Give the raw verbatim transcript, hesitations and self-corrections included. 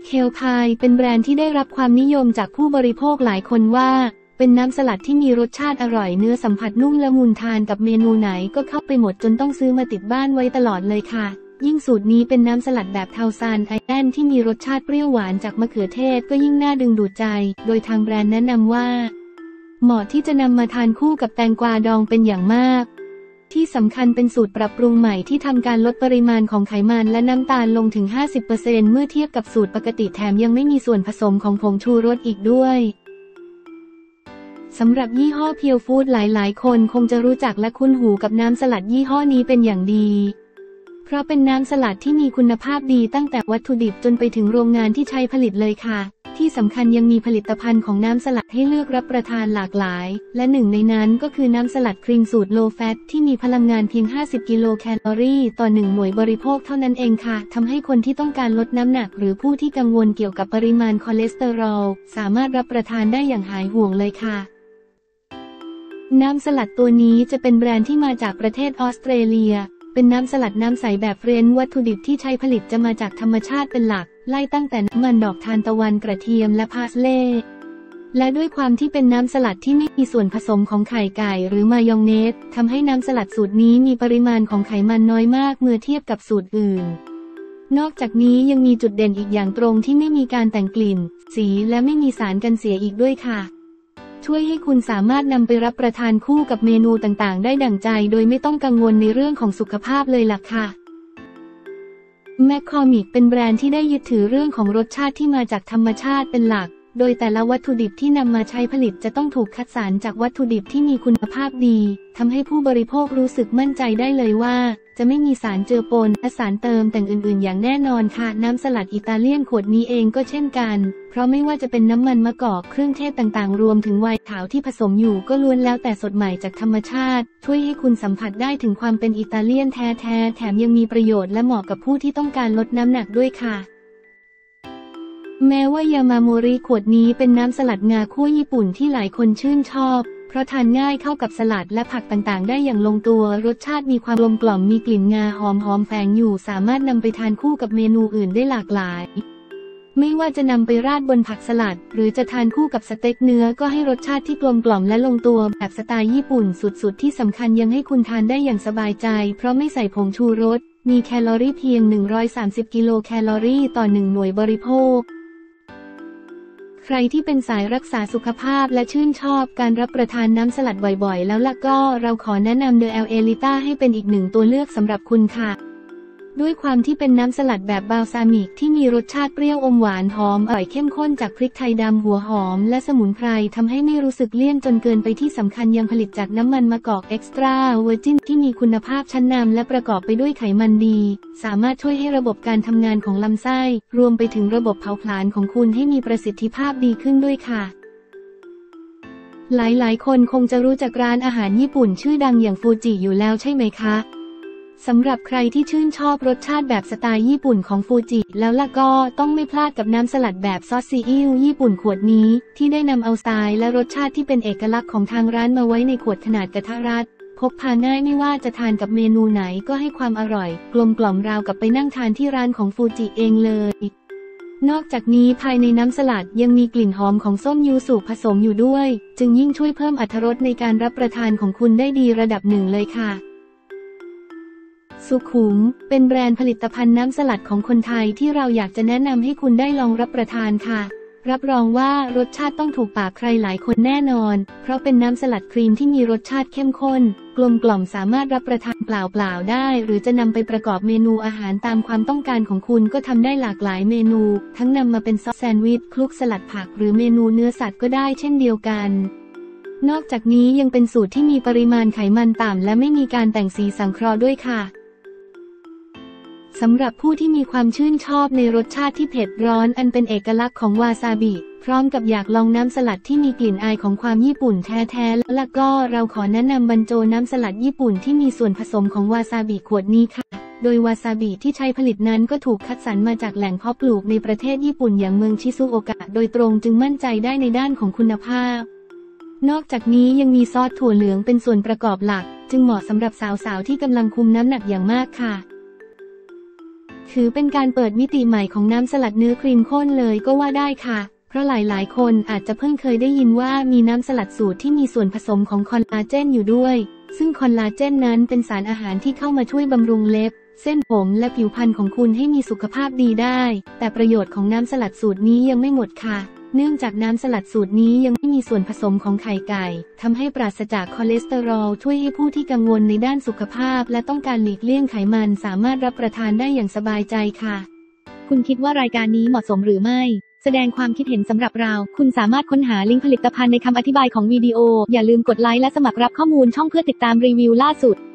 เคลพายเป็นแบรนด์ที่ได้รับความนิยมจากผู้บริโภคหลายคนว่าเป็นน้ำสลัดที่มีรสชาติอร่อยเนื้อสัมผัสนุ่มละมุนทานกับเมนูไหนก็เข้าไปหมดจนต้องซื้อมาติดบ้านไว้ตลอดเลยค่ะยิ่งสูตรนี้เป็นน้ำสลัดแบบเทาซานไอแอนที่มีรสชาติเปรี้ยวหวานจากมะเขือเทศก็ยิ่งน่าดึงดูดใจโดยทางแบรนด์แนะนำว่าเหมาะที่จะนำมาทานคู่กับแตงกวาดองเป็นอย่างมากที่สำคัญเป็นสูตรปรับปรุงใหม่ที่ทำการลดปริมาณของไขมันและน้ำตาลลงถึง ห้าสิบเปอร์เซ็นต์ เมื่อเทียบกับสูตรปกติแถมยังไม่มีส่วนผสมของผงชูรสอีกด้วยสำหรับยี่ห้อเพียวฟู้ดหลายๆคนคงจะรู้จักและคุ้นหูกับน้ำสลัดยี่ห้อนี้เป็นอย่างดีเพราะเป็นน้ำสลัดที่มีคุณภาพดีตั้งแต่วัตถุดิบจนไปถึงโรงงานที่ใช้ผลิตเลยค่ะที่สำคัญยังมีผลิตภัณฑ์ของน้ำสลัดให้เลือกรับประทานหลากหลายและหนึ่งในนั้นก็คือน้ำสลัดครีมสูตรโลแฟตที่มีพลังงานเพียงห้าสิบกิโลแคลอรี่ต่อหนึ่งหน่วยบริโภคเท่านั้นเองค่ะทำให้คนที่ต้องการลดน้ำหนักหรือผู้ที่กังวลเกี่ยวกับปริมาณคอเลสเตอรอลสามารถรับประทานได้อย่างหายห่วงเลยค่ะน้ำสลัดตัวนี้จะเป็นแบรนด์ที่มาจากประเทศออสเตรเลียเป็นน้ำสลัดน้ำใสแบบเฟรนช์วัตถุดิบที่ใช้ผลิตจะมาจากธรรมชาติเป็นหลักไล่ตั้งแต่น้ำมันดอกทานตะวันกระเทียมและพาสเล่และด้วยความที่เป็นน้ำสลัดที่ไม่มีส่วนผสมของไข่ไก่หรือมายองเนสทำให้น้ำสลัดสูตรนี้มีปริมาณของไขมันน้อยมากเมื่อเทียบกับสูตรอื่นนอกจากนี้ยังมีจุดเด่นอีกอย่างตรงที่ไม่มีการแต่งกลิ่นสีและไม่มีสารกันเสียอีกด้วยค่ะช่วยให้คุณสามารถนำไปรับประทานคู่กับเมนูต่างๆได้ดั่งใจโดยไม่ต้องกังวลในเรื่องของสุขภาพเลยล่ะค่ะแมคคอมิกเป็นแบรนด์ที่ได้ยึดถือเรื่องของรสชาติที่มาจากธรรมชาติเป็นหลักโดยแต่ละวัตถุดิบที่นำมาใช้ผลิตจะต้องถูกคัดสรรจากวัตถุดิบที่มีคุณภาพดีทำให้ผู้บริโภครู้สึกมั่นใจได้เลยว่าจะไม่มีสารเจือปนและสารเติมแต่งอื่นๆอย่างแน่นอนค่ะน้ำสลัดอิตาเลียนขวดนี้เองก็เช่นกันเพราะไม่ว่าจะเป็นน้ำมันมะกอกเครื่องเทศต่างๆรวมถึงไวน์ขาวที่ผสมอยู่ก็ล้วนแล้วแต่สดใหม่จากธรรมชาติช่วยให้คุณสัมผัสได้ถึงความเป็นอิตาเลียนแท้ๆแถมยังมีประโยชน์และเหมาะกับผู้ที่ต้องการลดน้ำหนักด้วยค่ะแม้ว่ายามาโมริขวดนี้เป็นน้ำสลัดงาคั่วญี่ปุ่นที่หลายคนชื่นชอบเพราะทานง่ายเข้ากับสลัดและผักต่างๆได้อย่างลงตัวรสชาติมีความกลมกล่อมมีกลิ่นงาหอมๆแฝงอยู่สามารถนำไปทานคู่กับเมนูอื่นได้หลากหลายไม่ว่าจะนำไปราดบนผักสลัดหรือจะทานคู่กับสเต็กเนื้อก็ให้รสชาติที่กลมกล่อมและลงตัวแบบสไตล์ญี่ปุ่นสุดๆที่สำคัญยังให้คุณทานได้อย่างสบายใจเพราะไม่ใส่ผงชูรสมีแคลอรี่เพียงหนึ่งร้อยสามสิบกิโลแคลอรี่ต่อหนึ่งหน่วยบริโภคใครที่เป็นสายรักษาสุขภาพและชื่นชอบการรับประทานน้ำสลัดบ่อยๆแล้วล่ะก็เราขอแนะนำเดอ แอล เอลิต้าให้เป็นอีกหนึ่งตัวเลือกสำหรับคุณค่ะด้วยความที่เป็นน้ำสลัดแบบบาลซามิกที่มีรสชาติเปรี้ยวอมหวานหอมอร่อยเข้มข้นจากพริกไทยดำหัวหอมและสมุนไพรทำให้ไม่รู้สึกเลี่ยนจนเกินไปที่สำคัญยังผลิตจากน้ำมันมะกอกเอ็กซ์ตร้าเวอร์จินที่มีคุณภาพชั้นนำและประกอบไปด้วยไขมันดีสามารถช่วยให้ระบบการทำงานของลำไส้รวมไปถึงระบบเผาผลาญของคุณให้มีประสิทธิภาพดีขึ้นด้วยค่ะหลายๆคนคงจะรู้จักร้านอาหารญี่ปุ่นชื่อดังอย่างฟูจิอยู่แล้วใช่ไหมคะสำหรับใครที่ชื่นชอบรสชาติแบบสไตล์ญี่ปุ่นของฟูจิแล้วล่ะก็ต้องไม่พลาดกับน้ำสลัดแบบซอสซีอิ๊วญี่ปุ่นขวดนี้ที่ได้นำเอาสไตล์และรสชาติที่เป็นเอกลักษณ์ของทางร้านมาไว้ในขวดขนาดกระทะรัดพกพาง่ายไม่ว่าจะทานกับเมนูไหนก็ให้ความอร่อยกลมกล่อมราวกับไปนั่งทานที่ร้านของฟูจิเองเลยนอกจากนี้ภายในน้ำสลัดยังมีกลิ่นหอมของส้มยูสุผสมอยู่ด้วยจึงยิ่งช่วยเพิ่มอรรถรสในการรับประทานของคุณได้ดีระดับหนึ่งเลยค่ะสุขุมเป็นแบรนด์ผลิตภัณฑ์น้ำสลัดของคนไทยที่เราอยากจะแนะนำให้คุณได้ลองรับประทานค่ะรับรองว่ารสชาติต้องถูกปากใครหลายคนแน่นอนเพราะเป็นน้ำสลัดครีมที่มีรสชาติเข้มข้นกลมกล่อมสามารถรับประทานเปล่าๆได้หรือจะนำไปประกอบเมนูอาหารตามความต้องการของคุณก็ทำได้หลากหลายเมนูทั้งนำมาเป็นซอสแซนด์วิชคลุกสลัดผักหรือเมนูเนื้อสัตว์ก็ได้เช่นเดียวกันนอกจากนี้ยังเป็นสูตรที่มีปริมาณไขมันต่ำและไม่มีการแต่งสีสังเคราะห์ด้วยค่ะสำหรับผู้ที่มีความชื่นชอบในรสชาติที่เผ็ดร้อนอันเป็นเอกลักษณ์ของวาซาบิพร้อมกับอยากลองน้ำสลัดที่มีกลิ่นอายของความญี่ปุ่นแท้ๆแล้วก็เราขอแนะนำบรรโจน้ำสลัดญี่ปุ่นที่มีส่วนผสมของวาซาบิขวดนี้ค่ะโดยวาซาบิที่ใช้ผลิตนั้นก็ถูกคัดสรรมาจากแหล่งเพาะปลูกในประเทศญี่ปุ่นอย่างเมืองชิซุโอกะโดยตรงจึงมั่นใจได้ในด้านของคุณภาพนอกจากนี้ยังมีซอสถั่วเหลืองเป็นส่วนประกอบหลักจึงเหมาะสำหรับสาวๆที่กำลังคุมน้ำหนักอย่างมากค่ะถือเป็นการเปิดมิติใหม่ของน้ำสลัดเนื้อครีมข้นเลยก็ว่าได้ค่ะเพราะหลายๆคนอาจจะเพิ่งเคยได้ยินว่ามีน้ำสลัดสูตรที่มีส่วนผสมของคอลลาเจนอยู่ด้วยซึ่งคอลลาเจนนั้นเป็นสารอาหารที่เข้ามาช่วยบำรุงเล็บเส้นผมและผิวพรรณของคุณให้มีสุขภาพดีได้แต่ประโยชน์ของน้ำสลัดสูตรนี้ยังไม่หมดค่ะเนื่องจากน้ำสลัดสูตรนี้ยังไม่มีส่วนผสมของไข่ไก่ทำให้ปราศจากคอเลสเตอรอลช่วยให้ผู้ที่กังวลในด้านสุขภาพและต้องการหลีกเลี่ยงไขมันสามารถรับประทานได้อย่างสบายใจค่ะคุณคิดว่ารายการนี้เหมาะสมหรือไม่แสดงความคิดเห็นสำหรับเราคุณสามารถค้นหาลิงก์ผลิตภัณฑ์ในคำอธิบายของวิดีโออย่าลืมกดไลค์และสมัครรับข้อมูลช่องเพื่อติดตามรีวิวล่าสุด